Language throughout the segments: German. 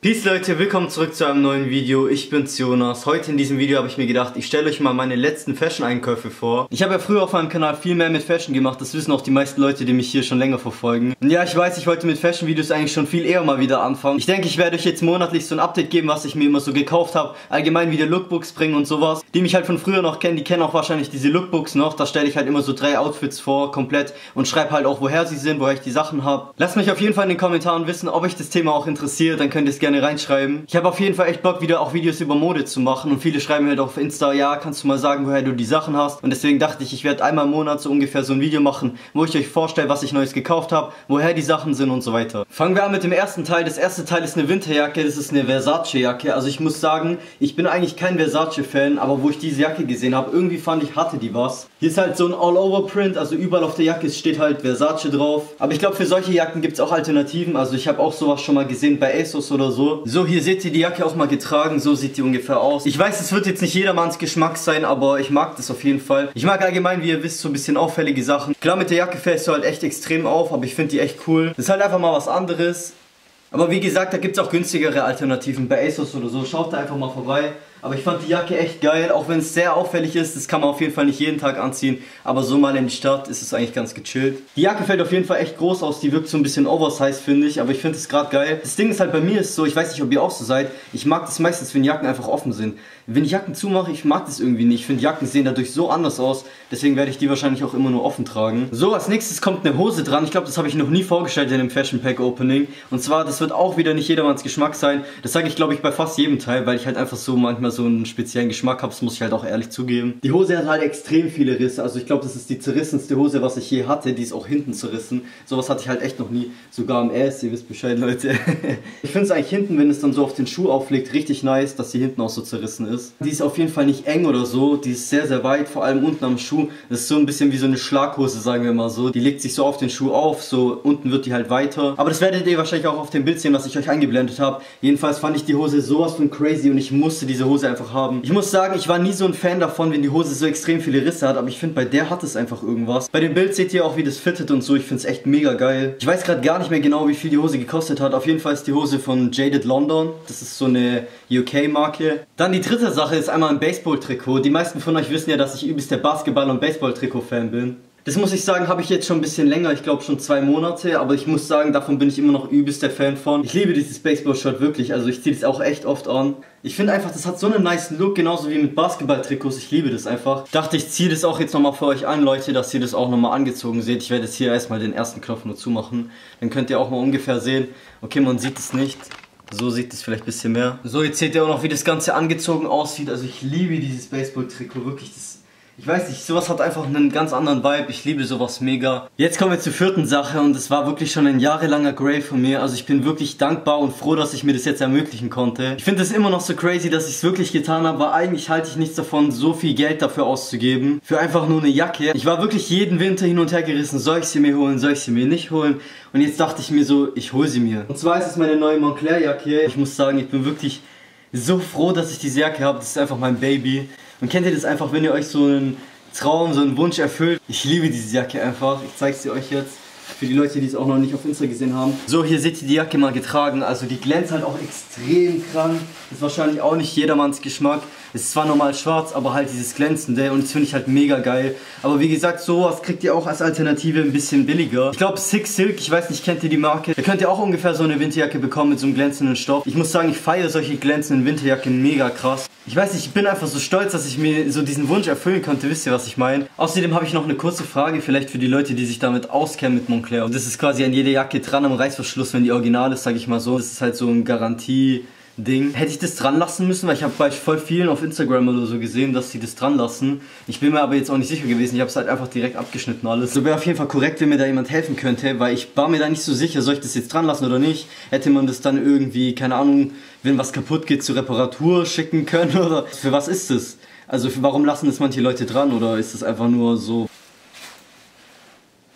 Peace Leute, willkommen zurück zu einem neuen Video. Ich bin's Jonas. Heute in diesem Video habe ich mir gedacht, ich stelle euch mal meine letzten Fashion-Einkäufe vor. Ich habe ja früher auf meinem Kanal viel mehr mit Fashion gemacht, das wissen auch die meisten Leute, die mich hier schon länger verfolgen. Und ja, ich weiß, ich wollte mit Fashion-Videos eigentlich schon viel eher mal wieder anfangen. Ich denke, ich werde euch jetzt monatlich so ein Update geben, was ich mir immer so gekauft habe. Allgemein wieder Lookbooks bringen und sowas. Die mich halt von früher noch kennen, die kennen auch wahrscheinlich diese Lookbooks noch. Da stelle ich halt immer so 3 Outfits vor, komplett. Und schreibe halt auch, woher sie sind, woher ich die Sachen habe. Lasst mich auf jeden Fall in den Kommentaren wissen, ob euch das Thema auch interessiert. Dann könnt ihr es gerne reinschreiben. Ich habe auf jeden Fall echt Bock, wieder auch Videos über Mode zu machen und viele schreiben halt auf Insta, ja, kannst du mal sagen, woher du die Sachen hast, und deswegen dachte ich, ich werde einmal im Monat so ungefähr so ein Video machen, wo ich euch vorstelle, was ich Neues gekauft habe, woher die Sachen sind und so weiter. Fangen wir an mit dem ersten Teil. Das erste Teil ist eine Winterjacke, das ist eine Versace-Jacke. Also ich muss sagen, ich bin eigentlich kein Versace-Fan, aber wo ich diese Jacke gesehen habe, irgendwie fand ich, hatte die was. Hier ist halt so ein All-Over-Print, also überall auf der Jacke steht halt Versace drauf. Aber ich glaube, für solche Jacken gibt es auch Alternativen, also ich habe auch sowas schon mal gesehen bei ASOS oder so. So, hier seht ihr die Jacke auch mal getragen, so sieht die ungefähr aus. Ich weiß, es wird jetzt nicht jedermanns Geschmack sein, aber ich mag das auf jeden Fall. Ich mag allgemein, wie ihr wisst, so ein bisschen auffällige Sachen. Klar, mit der Jacke fällst du halt echt extrem auf, aber ich finde die echt cool. Das ist halt einfach mal was anderes. Aber wie gesagt, da gibt es auch günstigere Alternativen bei ASOS oder so. Schaut da einfach mal vorbei. Aber ich fand die Jacke echt geil, auch wenn es sehr auffällig ist. Das kann man auf jeden Fall nicht jeden Tag anziehen. Aber so mal in die Stadt ist es eigentlich ganz gechillt. Die Jacke fällt auf jeden Fall echt groß aus. Die wirkt so ein bisschen oversized, finde ich. Aber ich finde es gerade geil. Das Ding ist halt, bei mir ist so, ich weiß nicht, ob ihr auch so seid. Ich mag das meistens, wenn Jacken einfach offen sind. Wenn ich Jacken zumache, ich mag das irgendwie nicht. Ich finde, Jacken sehen dadurch so anders aus. Deswegen werde ich die wahrscheinlich auch immer nur offen tragen. So, als nächstes kommt eine Hose dran. Ich glaube, das habe ich noch nie vorgestellt in einem Fashion Pack Opening. Und zwar, das wird auch wieder nicht jedermanns Geschmack sein. Das sage ich, glaube ich, bei fast jedem Teil, weil ich halt einfach so manchmal so einen speziellen Geschmack habe. Das muss ich halt auch ehrlich zugeben. Die Hose hat halt extrem viele Risse. Also ich glaube, das ist die zerrissenste Hose, was ich je hatte. Die ist auch hinten zerrissen. Sowas hatte ich halt echt noch nie. Sogar am Ass, ihr wisst Bescheid, Leute. Ich finde es eigentlich hinten, wenn es dann so auf den Schuh auflegt, richtig nice, dass die hinten auch so zerrissen ist. Die ist auf jeden Fall nicht eng oder so. Die ist sehr, sehr weit, vor allem unten am Schuh. Das ist so ein bisschen wie so eine Schlaghose, sagen wir mal so. Die legt sich so auf den Schuh auf, so unten wird die halt weiter. Aber das werdet ihr wahrscheinlich auch auf dem Bild sehen, was ich euch eingeblendet habe. Jedenfalls fand ich die Hose sowas von crazy und ich musste diese Hose einfach haben. Ich muss sagen, ich war nie so ein Fan davon, wenn die Hose so extrem viele Risse hat, aber ich finde, bei der hat es einfach irgendwas. Bei dem Bild seht ihr auch, wie das fittet und so. Ich finde es echt mega geil. Ich weiß gerade gar nicht mehr genau, wie viel die Hose gekostet hat. Auf jeden Fall ist die Hose von Jaded London. Das ist so eine UK-Marke. Dann die dritte Sache ist einmal ein Baseball-Trikot. Die meisten von euch wissen ja, dass ich übelst der Basketball- und Baseball-Trikot-Fan bin. Das muss ich sagen, habe ich jetzt schon ein bisschen länger, ich glaube schon 2 Monate, aber ich muss sagen, davon bin ich immer noch übelst der Fan von. Ich liebe dieses Baseball-Shirt wirklich, also ich ziehe das auch echt oft an. Ich finde einfach, das hat so einen nice Look, genauso wie mit Basketball-Trikots, ich liebe das einfach. Ich dachte, ich ziehe das auch jetzt nochmal für euch an, Leute, dass ihr das auch nochmal angezogen seht. Ich werde jetzt hier erstmal den ersten Knopf nur zumachen, dann könnt ihr auch mal ungefähr sehen. Okay, man sieht es nicht. So sieht es vielleicht ein bisschen mehr. So, jetzt seht ihr auch noch, wie das Ganze angezogen aussieht. Also ich liebe dieses Baseball-Trikot, wirklich, ich weiß nicht, sowas hat einfach einen ganz anderen Vibe. Ich liebe sowas mega. Jetzt kommen wir zur vierten Sache und das war wirklich schon ein jahrelanger Grave von mir. Also ich bin wirklich dankbar und froh, dass ich mir das jetzt ermöglichen konnte. Ich finde es immer noch so crazy, dass ich es wirklich getan habe, weil eigentlich halte ich nichts davon, so viel Geld dafür auszugeben. Für einfach nur eine Jacke. Ich war wirklich jeden Winter hin und her gerissen. Soll ich sie mir holen? Soll ich sie mir nicht holen? Und jetzt dachte ich mir so, ich hole sie mir. Und zwar ist es meine neue Moncler Jacke. Ich muss sagen, ich bin wirklich so froh, dass ich diese Jacke habe. Das ist einfach mein Baby. Und kennt ihr das einfach, wenn ihr euch so einen Traum, so einen Wunsch erfüllt? Ich liebe diese Jacke einfach. Ich zeige sie euch jetzt. Für die Leute, die es auch noch nicht auf Insta gesehen haben. So, hier seht ihr die Jacke mal getragen. Also die glänzt halt auch extrem krank. Ist wahrscheinlich auch nicht jedermanns Geschmack. Es ist zwar normal schwarz, aber halt dieses Glänzende. Und das finde ich halt mega geil. Aber wie gesagt, sowas kriegt ihr auch als Alternative ein bisschen billiger. Ich glaube Six Silk, ich weiß nicht, kennt ihr die Marke? Da könnt ihr auch ungefähr so eine Winterjacke bekommen mit so einem glänzenden Stoff. Ich muss sagen, ich feiere solche glänzenden Winterjacken mega krass. Ich weiß nicht, ich bin einfach so stolz, dass ich mir so diesen Wunsch erfüllen konnte. Wisst ihr, was ich meine? Außerdem habe ich noch eine kurze Frage, vielleicht für die Leute, die sich damit auskennen mit Moncler. Und das ist quasi an jeder Jacke dran am Reißverschluss, wenn die original ist, sage ich mal so. Das ist halt so ein Garantie-Ding. Hätte ich das dran lassen müssen, weil ich habe bei voll vielen auf Instagram oder so gesehen, dass sie das dran lassen. Ich bin mir aber jetzt auch nicht sicher gewesen, ich habe es halt einfach direkt abgeschnitten alles. So wäre auf jeden Fall korrekt, wenn mir da jemand helfen könnte, weil ich war mir da nicht so sicher, soll ich das jetzt dran lassen oder nicht. Hätte man das dann irgendwie, keine Ahnung, wenn was kaputt geht, zur Reparatur schicken können oder für was ist das? Also warum lassen das manche Leute dran oder ist das einfach nur so?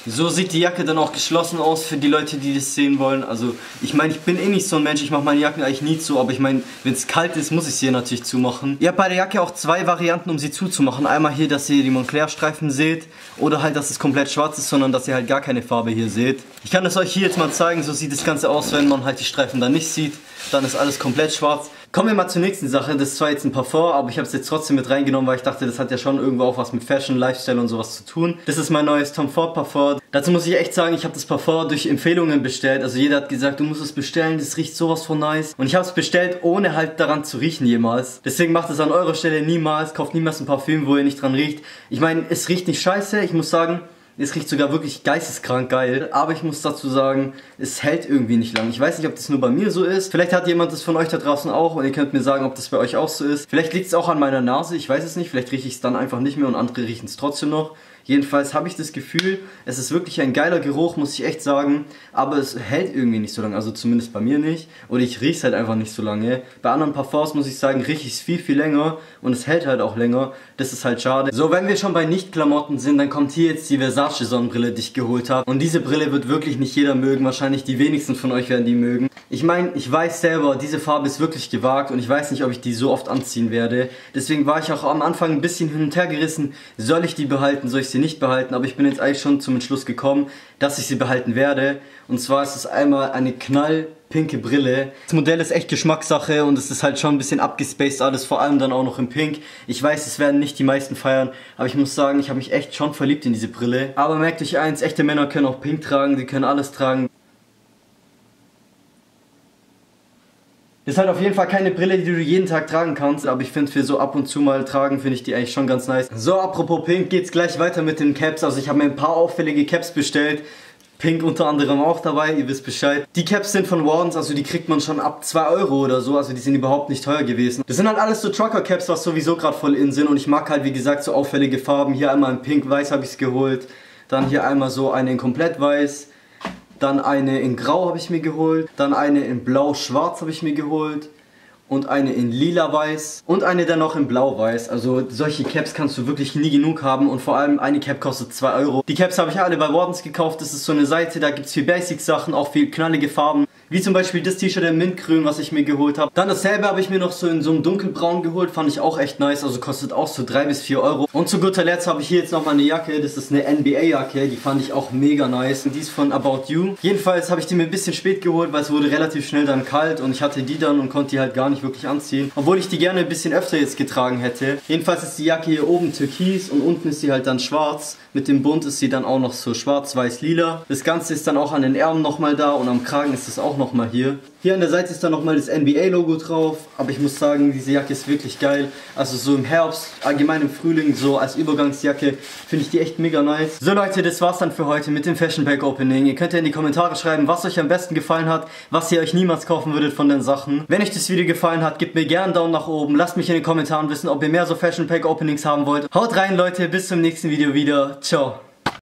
So sieht die Jacke dann auch geschlossen aus für die Leute, die das sehen wollen. Also ich meine, ich bin eh nicht so ein Mensch, ich mache meine Jacken eigentlich nie zu, aber ich meine, wenn es kalt ist, muss ich sie hier natürlich zumachen. Ihr habt bei der Jacke auch zwei Varianten, um sie zuzumachen. Einmal hier, dass ihr die Moncler-Streifen seht oder halt, dass es komplett schwarz ist, sondern dass ihr halt gar keine Farbe hier seht. Ich kann das euch hier jetzt mal zeigen, so sieht das Ganze aus, wenn man halt die Streifen dann nicht sieht. Dann ist alles komplett schwarz. Kommen wir mal zur nächsten Sache. Das ist zwar jetzt ein Parfum, aber ich habe es jetzt trotzdem mit reingenommen, weil ich dachte, das hat ja schon irgendwo auch was mit Fashion, Lifestyle und sowas zu tun. Das ist mein neues Tom Ford Parfum. Dazu muss ich echt sagen, ich habe das Parfum durch Empfehlungen bestellt. Also jeder hat gesagt, du musst es bestellen, das riecht sowas von nice. Und ich habe es bestellt, ohne halt daran zu riechen jemals. Deswegen macht es an eurer Stelle niemals. Kauft niemals ein Parfüm, wo ihr nicht dran riecht. Ich meine, es riecht nicht scheiße. Ich muss sagen, es riecht sogar wirklich geisteskrank geil, aber ich muss dazu sagen, es hält irgendwie nicht lang. Ich weiß nicht, ob das nur bei mir so ist. Vielleicht hat jemand das von euch da draußen auch und ihr könnt mir sagen, ob das bei euch auch so ist. Vielleicht liegt es auch an meiner Nase, ich weiß es nicht. Vielleicht rieche ich es dann einfach nicht mehr und andere riechen es trotzdem noch. Jedenfalls habe ich das Gefühl, es ist wirklich ein geiler Geruch, muss ich echt sagen, aber es hält irgendwie nicht so lange, also zumindest bei mir nicht, oder ich rieche es halt einfach nicht so lange. Bei anderen Parfums muss ich sagen, rieche ich es viel, viel länger und es hält halt auch länger, das ist halt schade. So, wenn wir schon bei Nicht-Klamotten sind, dann kommt hier jetzt die Versace Sonnenbrille, die ich geholt habe, und diese Brille wird wirklich nicht jeder mögen, wahrscheinlich die wenigsten von euch werden die mögen. Ich meine, ich weiß selber, diese Farbe ist wirklich gewagt und ich weiß nicht, ob ich die so oft anziehen werde, deswegen war ich auch am Anfang ein bisschen hin und her gerissen, soll ich die behalten, soll ich sie nicht behalten, aber ich bin jetzt eigentlich schon zum Entschluss gekommen, dass ich sie behalten werde. Und zwar ist es einmal eine knallpinke Brille. Das Modell ist echt Geschmackssache und es ist halt schon ein bisschen abgespaced alles, vor allem dann auch noch in Pink. Ich weiß, es werden nicht die meisten feiern, aber ich muss sagen, ich habe mich echt schon verliebt in diese Brille. Aber merkt euch eins, echte Männer können auch Pink tragen, die können alles tragen. Ist halt auf jeden Fall keine Brille, die du jeden Tag tragen kannst, aber ich finde, für so ab und zu mal tragen, finde ich die eigentlich schon ganz nice. So, apropos Pink, geht's gleich weiter mit den Caps. Also ich habe mir ein paar auffällige Caps bestellt. Pink unter anderem auch dabei, ihr wisst Bescheid. Die Caps sind von Wardens, also die kriegt man schon ab 2 Euro oder so, also die sind überhaupt nicht teuer gewesen. Das sind halt alles so Trucker Caps, was sowieso gerade voll in sind und ich mag halt, wie gesagt, so auffällige Farben. Hier einmal in Pink, Weiß habe ich es geholt, dann hier einmal so eine in komplett Weiß. Dann eine in Grau habe ich mir geholt, dann eine in Blau-Schwarz habe ich mir geholt und eine in Lila-Weiß und eine dann noch in Blau-Weiß. Also solche Caps kannst du wirklich nie genug haben und vor allem eine Cap kostet 2 Euro. Die Caps habe ich alle bei Wardens gekauft, das ist so eine Seite, da gibt es viel Basic-Sachen, auch viel knallige Farben. Wie zum Beispiel das T-Shirt in Mintgrün, was ich mir geholt habe. Dann dasselbe habe ich mir noch so in so einem dunkelbraun geholt, fand ich auch echt nice, also kostet auch so 3 bis 4 Euro. Und zu guter Letzt habe ich hier jetzt nochmal eine Jacke, das ist eine NBA-Jacke, die fand ich auch mega nice. Und die ist von About You. Jedenfalls habe ich die mir ein bisschen spät geholt, weil es wurde relativ schnell dann kalt und ich hatte die dann und konnte die halt gar nicht wirklich anziehen. Obwohl ich die gerne ein bisschen öfter jetzt getragen hätte. Jedenfalls ist die Jacke hier oben türkis und unten ist sie halt dann schwarz. Mit dem Bund ist sie dann auch noch so schwarz-weiß-lila. Das Ganze ist dann auch an den Ärmeln nochmal da und am Kragen ist es auch nochmal hier. Hier an der Seite ist dann nochmal das NBA-Logo drauf, aber ich muss sagen, diese Jacke ist wirklich geil. Also so im Herbst, allgemein im Frühling, so als Übergangsjacke, finde ich die echt mega nice. So Leute, das war's dann für heute mit dem Fashion Pack Opening. Ihr könnt ja in die Kommentare schreiben, was euch am besten gefallen hat, was ihr euch niemals kaufen würdet von den Sachen. Wenn euch das Video gefallen hat, gebt mir gerne einen Daumen nach oben, lasst mich in den Kommentaren wissen, ob ihr mehr so Fashion Pack Openings haben wollt. Haut rein Leute, bis zum nächsten Video wieder. Ciao.